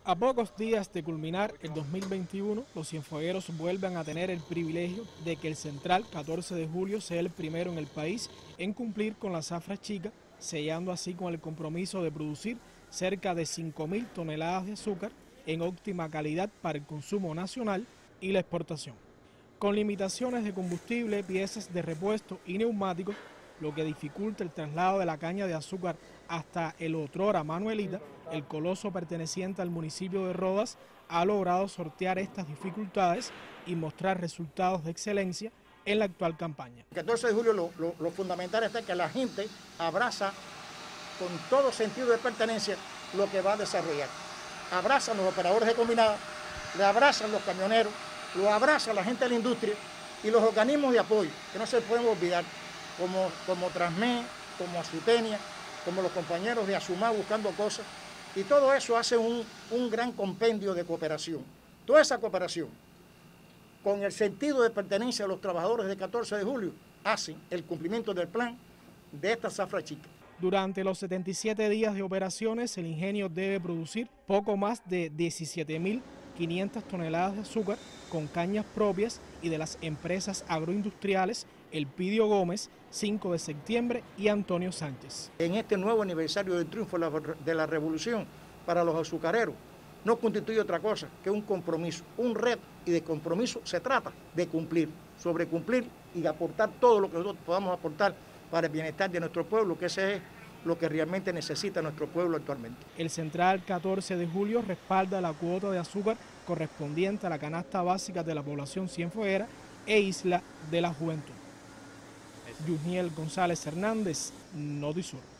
A pocos días de culminar el 2021, los cienfuegueros vuelven a tener el privilegio de que el Central 14 de julio sea el primero en el país en cumplir con la zafra chica, sellando así con el compromiso de producir cerca de 5.000 toneladas de azúcar en óptima calidad para el consumo nacional y la exportación. Con limitaciones de combustible, piezas de repuesto y neumáticos, lo que dificulta el traslado de la caña de azúcar hasta el otrora Manuelita, el coloso perteneciente al municipio de Rodas ha logrado sortear estas dificultades y mostrar resultados de excelencia en la actual campaña. El 14 de julio lo fundamental está que la gente abraza con todo sentido de pertenencia lo que va a desarrollar. Abrazan los operadores de combinada, le abrazan los camioneros, lo abraza la gente de la industria y los organismos de apoyo, que no se pueden olvidar, como Transmed, como Azutenia, como los compañeros de Asumá buscando cosas, y todo eso hace un gran compendio de cooperación. Toda esa cooperación, con el sentido de pertenencia a los trabajadores del 14 de julio, hacen el cumplimiento del plan de esta zafra chica. Durante los 77 días de operaciones, el ingenio debe producir poco más de 17.500 toneladas de azúcar con cañas propias y de las empresas agroindustriales Elpidio Gómez, 5 de septiembre y Antonio Sánchez. En este nuevo aniversario del triunfo de la revolución para los azucareros, no constituye otra cosa que un compromiso, un reto, y de compromiso se trata de cumplir, sobrecumplir y aportar todo lo que nosotros podamos aportar para el bienestar de nuestro pueblo, que ese es lo que realmente necesita nuestro pueblo actualmente. El Central 14 de julio respalda la cuota de azúcar correspondiente a la canasta básica de la población cienfueguera e Isla de la Juventud. Yuniel González Hernández, Notisur.